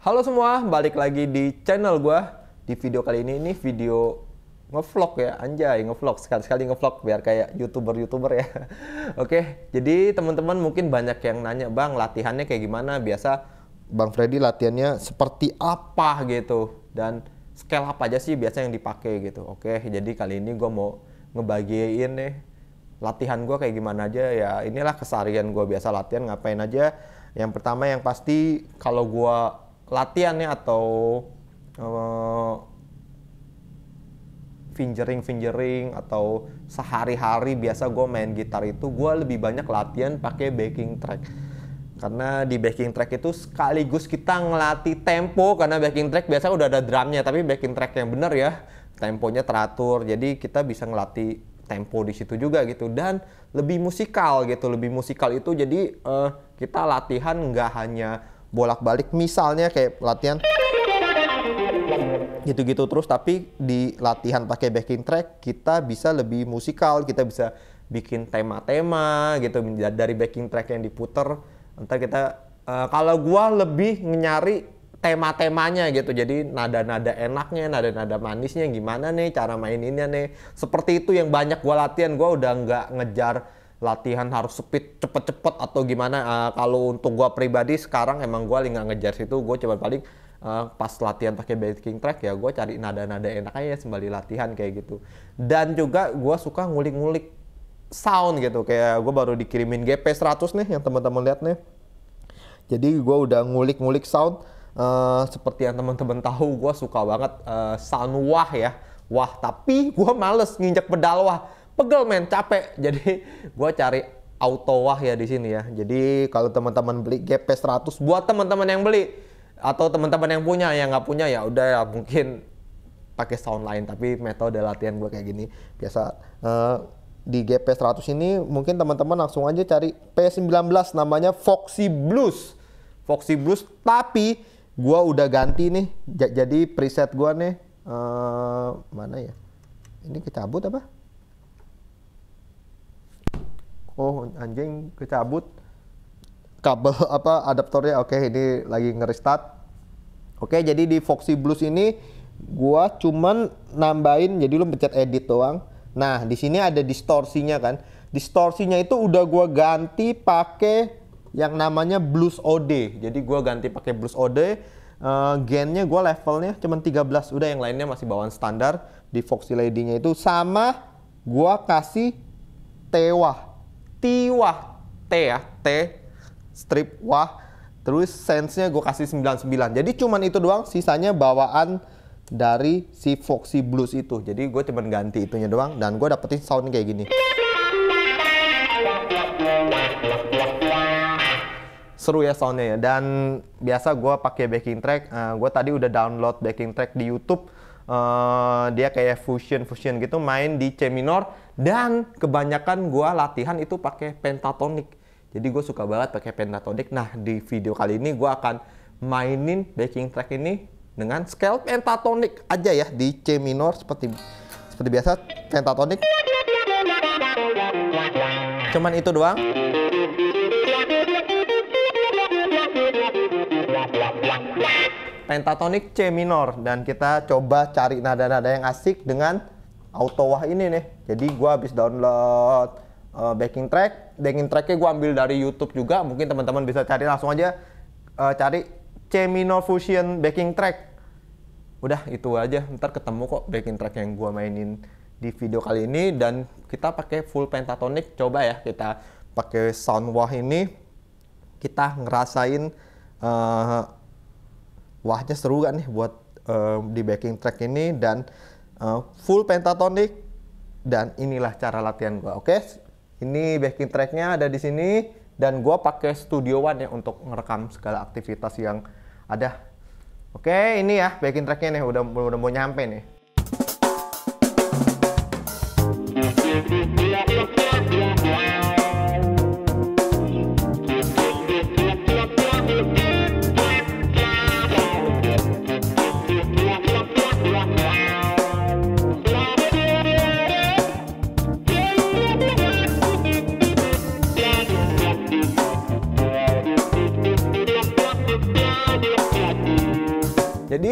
Halo semua, balik lagi di channel gua. Di video kali ini video ngevlog ya, anjay ngevlog, sekali-sekali ngevlog biar kayak youtuber ya. Oke, jadi teman-teman mungkin banyak yang nanya, Bang latihannya kayak gimana? Biasa Bang Freddy latihannya seperti apa gitu, dan scale apa aja sih biasa yang dipakai gitu. Oke, jadi kali ini gua mau ngebagiin nih latihan gua kayak gimana aja ya. Inilah keseharian gua biasa latihan ngapain aja. Yang pertama yang pasti kalau gua latihannya atau fingering atau sehari-hari biasa gue main gitar itu gue lebih banyak latihan pakai backing track, karena di backing track itu sekaligus kita ngelatih tempo, karena backing track biasa udah ada drumnya, tapi backing track yang bener ya temponya teratur, jadi kita bisa ngelatih tempo di situ juga gitu, dan lebih musikal gitu. Lebih musikal itu jadi kita latihan nggak hanya bolak-balik misalnya kayak latihan gitu-gitu terus, tapi di latihan pakai backing track kita bisa lebih musikal, kita bisa bikin tema-tema gitu dari backing track yang diputer. Ntar kita kalau gua lebih nyari tema-temanya gitu, jadi nada-nada enaknya, nada-nada manisnya gimana nih cara maininnya nih, seperti itu yang banyak gua latihan. Gua udah nggak ngejar latihan harus speed cepet-cepet atau gimana. Kalau untuk gua pribadi sekarang emang gua nggak ngejar situ. Gua coba paling pas latihan pakai backing track ya gua cari nada-nada enak aja sembari latihan kayak gitu. Dan juga gua suka ngulik-ngulik sound gitu, kayak gua baru dikirimin GP100 nih yang teman-teman lihat nih. Jadi gua udah ngulik-ngulik sound, seperti yang teman-teman tahu gua suka banget sound wah ya. Wah, tapi gua males nginjek pedal wah. Pegel men, capek. Jadi gue cari auto wah ya di sini ya. Jadi kalau teman-teman beli GP100, buat teman-teman yang beli atau teman-teman yang punya, yang nggak punya ya udah ya mungkin pakai sound lain. Tapi metode latihan gue kayak gini biasa. Di GP100 ini mungkin teman-teman langsung aja cari P19, namanya Foxy Blues. Foxy Blues, tapi gue udah ganti nih. Jadi preset gue nih mana ya? Ini kecabut apa? Oh anjing, kecabut kabel apa adaptornya. Oke, ini lagi nge-restart. Oke, jadi di Foxy Blues ini gua cuman nambahin, jadi lu pencet edit doang. Nah, di sini ada distorsinya kan. Distorsinya itu udah gua ganti pakai yang namanya Blues OD. Jadi gua ganti pakai Blues OD. Gainnya gua levelnya cuman 13. Udah, yang lainnya masih bawaan standar di Foxy Lady-nya itu. Sama gua kasih T-wah. T-wah, T ya, T strip wah, terus sense-nya gue kasih 99. Jadi cuman itu doang, sisanya bawaan dari si Foxy Blues itu. Jadi gue cuman ganti itunya doang dan gue dapetin sound kayak gini. Seru ya soundnya ya. Dan biasa gue pakai backing track. Gue tadi udah download backing track di YouTube. Dia kayak fusion gitu, main di C minor, dan kebanyakan gua latihan itu pakai pentatonic. Jadi gue suka banget pakai pentatonic. Nah, di video kali ini gua akan mainin backing track ini dengan scale pentatonic aja ya, di C minor seperti biasa pentatonic. Cuman itu doang. Pentatonic C minor, dan kita coba cari nada-nada yang asik dengan auto wah ini nih. Jadi gua habis download backing tracknya gua ambil dari YouTube juga. Mungkin teman-teman bisa cari langsung aja, cari C minor fusion backing track. Udah itu aja, ntar ketemu kok backing track yang gua mainin di video kali ini. Dan kita pakai full pentatonic. Coba ya kita pakai sound wah ini, kita ngerasain wahnya seru kan nih buat di backing track ini. Dan full pentatonic, dan inilah cara latihan gua. Oke, ini backing tracknya ada di sini, dan gua pakai Studio One ya untuk merekam segala aktivitas yang ada. Oke, ini ya backing tracknya nih, udah mau nyampe nih.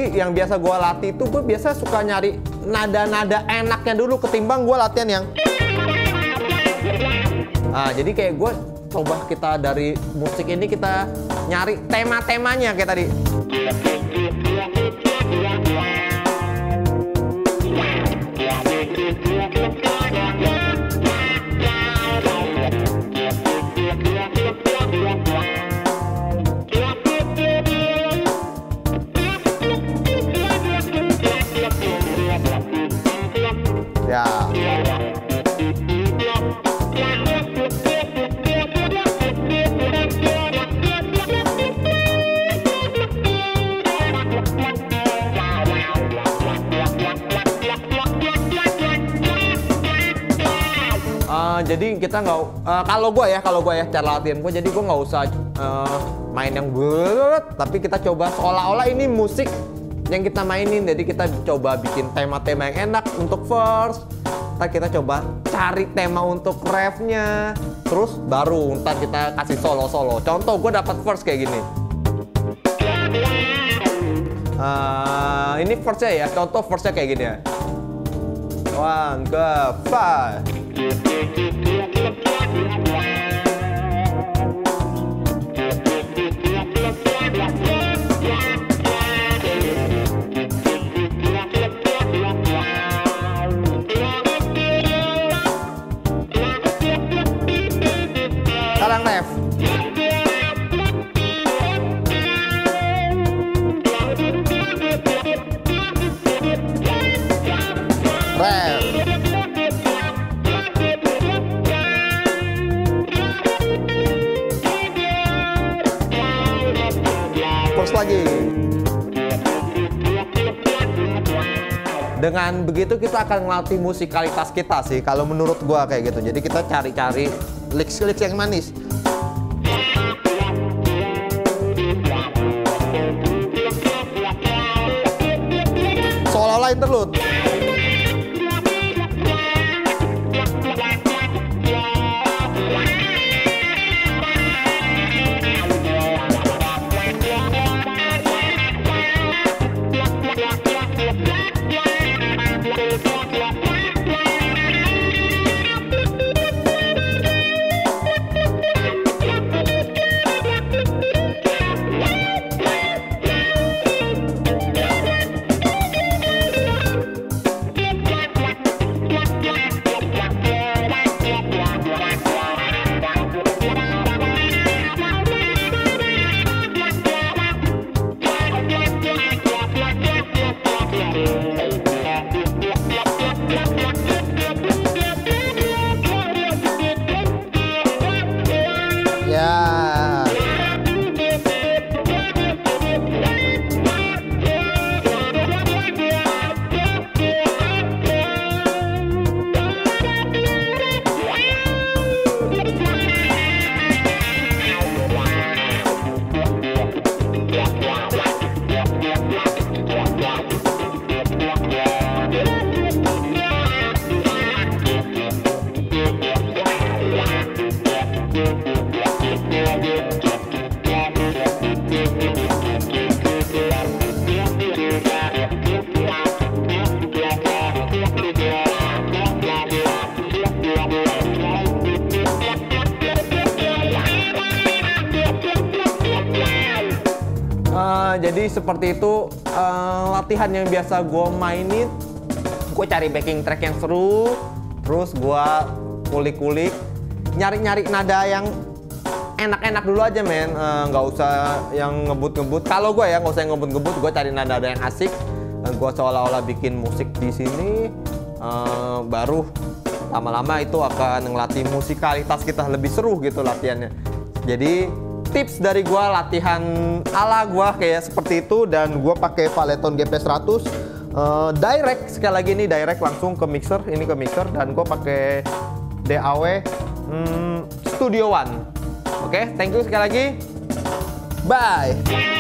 Jadi yang biasa gue latih itu gue biasa suka nyari nada-nada enaknya dulu ketimbang gue latihan yang. Nah, jadi kayak gue coba kita dari musik ini kita nyari tema-temanya kayak tadi. Ya. Jadi kita nggak, kalau gue ya cara latihan gue, jadi gue nggak usah main yang tapi kita coba seolah-olah ini musik yang kita mainin. Jadi kita coba bikin tema-tema yang enak untuk verse, ntar kita coba cari tema untuk refnya, terus baru ntar kita kasih solo-solo. Contoh gue dapat verse kayak gini. Ini verse-nya ya, contoh verse-nya kayak gini ya. 1, 2, 5. Sekarang ref. Ref. Terus lagi. Dengan begitu kita akan melatih musikalitas kita sih, kalau menurut gua kayak gitu. Jadi kita cari-cari lirik-lirik yang manis. Seolah-olah interlude. Jadi seperti itu latihan yang biasa gue mainin. Gue cari backing track yang seru, terus gue kulik-kulik, nyari-nyari nada yang enak-enak dulu aja men, nggak usah yang ngebut-ngebut. Kalau gue ya nggak usah yang ngebut-ngebut, gue cari nada-nada yang asik. Gue seolah-olah bikin musik di sini, baru lama-lama itu akan ngelatih musikalitas kita lebih seru gitu latihannya. Jadi tips dari gua latihan ala gua kayak seperti itu, dan gua pakai Valeton GP100 direct, sekali lagi ini direct langsung ke mixer, ini ke mixer, dan gua pakai DAW Studio One. Oke, thank you sekali lagi. Bye.